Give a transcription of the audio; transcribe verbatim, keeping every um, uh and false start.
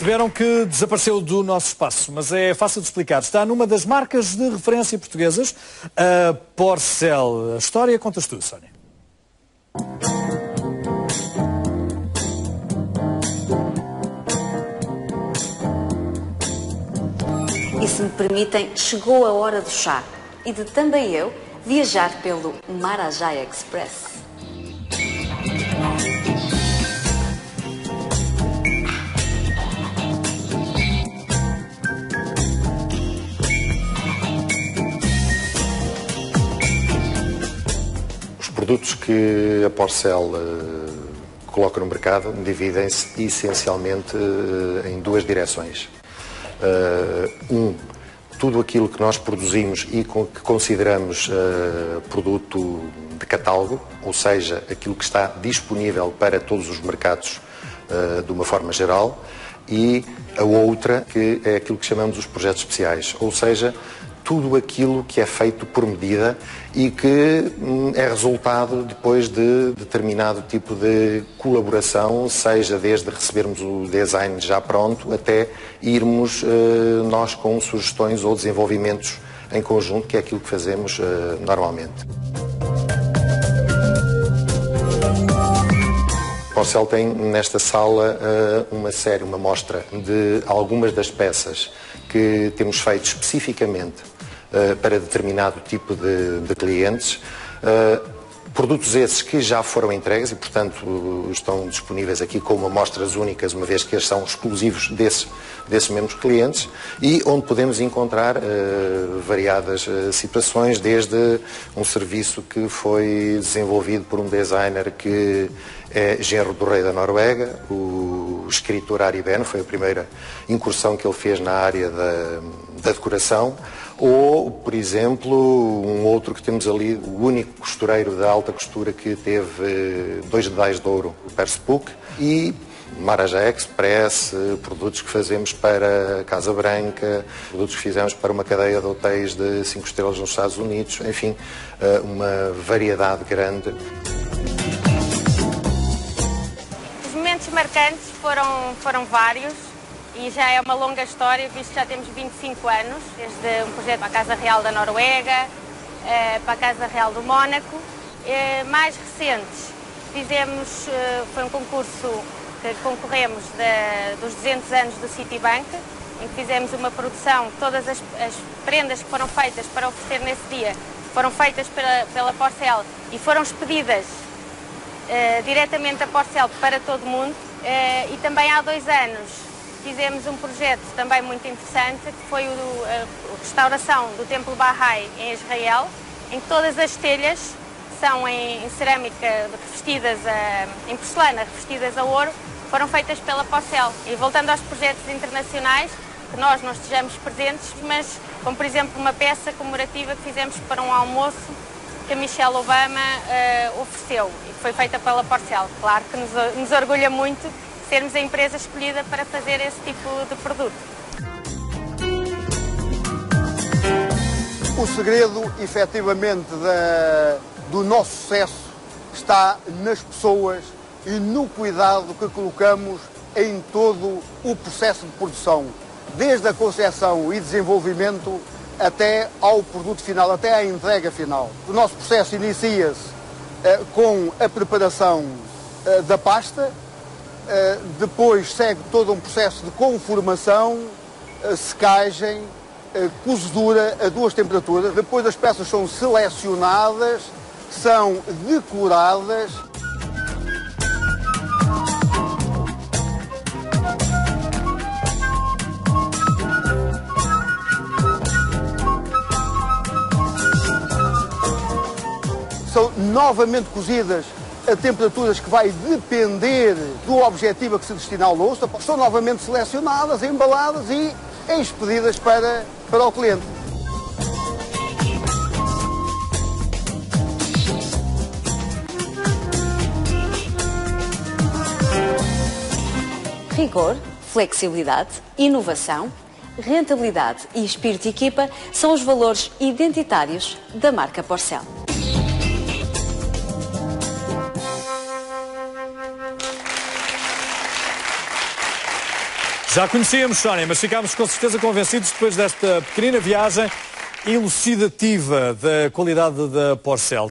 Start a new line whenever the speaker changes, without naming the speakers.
perceberam que desapareceu do nosso espaço, mas é fácil de explicar. Está numa das marcas de referência portuguesas, a Porcel. A história contas tu, Sónia.
E se me permitem, chegou a hora do chá e de também eu viajar pelo Marajá Express.
Os produtos que a Porcel uh, coloca no mercado dividem-se essencialmente uh, em duas direções. Uh, um, tudo aquilo que nós produzimos e que consideramos uh, produto de catálogo, ou seja, aquilo que está disponível para todos os mercados uh, de uma forma geral, e a outra, que é aquilo que chamamos os projetos especiais, ou seja, tudo aquilo que é feito por medida e que hum, é resultado depois de determinado tipo de colaboração, seja desde recebermos o design já pronto até irmos uh, nós com sugestões ou desenvolvimentos em conjunto, que é aquilo que fazemos uh, normalmente. A Porcel tem nesta sala uh, uma série, uma mostra de algumas das peças que temos feito especificamente Uh, para determinado tipo de, de clientes. Uh, produtos esses que já foram entregues e, portanto, uh, estão disponíveis aqui como amostras únicas, uma vez que eles são exclusivos desses, desses mesmos clientes, e onde podemos encontrar uh, variadas uh, situações, desde um serviço que foi desenvolvido por um designer que é genro do rei da Noruega, o escritor Ari Behn, foi a primeira incursão que ele fez na área da, da decoração. Ou, por exemplo, um outro que temos ali, o único costureiro da alta costura que teve dois dedais de ouro, o Perspook, e Marajá Express, produtos que fazemos para a Casa Branca, produtos que fizemos para uma cadeia de hotéis de cinco estrelas nos Estados Unidos, enfim, uma variedade grande.
Os momentos marcantes foram, foram vários. E já é uma longa história, visto que já temos vinte e cinco anos, desde um projeto para a Casa Real da Noruega, para a Casa Real do Mónaco. Mais recentes, fizemos, foi um concurso que concorremos de, dos duzentos anos do Citibank, em que fizemos uma produção, todas as, as prendas que foram feitas para oferecer nesse dia, foram feitas pela, pela Porcel e foram expedidas uh, diretamente a Porcel para todo o mundo. Uh, e também há dois anos, fizemos um projeto também muito interessante, que foi o, a, a restauração do Templo Bahá'í em Israel, em que todas as telhas são em, em cerâmica revestidas a, em porcelana revestidas a ouro, foram feitas pela Porcel. E voltando aos projetos internacionais, que nós não estejamos presentes, mas como por exemplo uma peça comemorativa que fizemos para um almoço que a Michelle Obama uh, ofereceu e que foi feita pela Porcel. Claro que nos, nos orgulha muito sermos a empresa escolhida para fazer esse tipo de produto.
O segredo, efetivamente, da, do nosso sucesso está nas pessoas e no cuidado que colocamos em todo o processo de produção, desde a concepção e desenvolvimento até ao produto final, até à entrega final. O nosso processo inicia-se eh, com a preparação eh, da pasta. Uh, depois segue todo um processo de conformação, uh, secagem, uh, cozedura a duas temperaturas. Depois as peças são selecionadas, são decoradas. São novamente cozidas a temperaturas que vai depender do objetivo a que se destina ao louço, são novamente selecionadas, embaladas e expedidas para, para o cliente.
Rigor, flexibilidade, inovação, rentabilidade e espírito de equipa são os valores identitários da marca Porcel.
Já conhecíamos, Sónia, mas ficámos com certeza convencidos depois desta pequenina viagem elucidativa da qualidade da Porcel.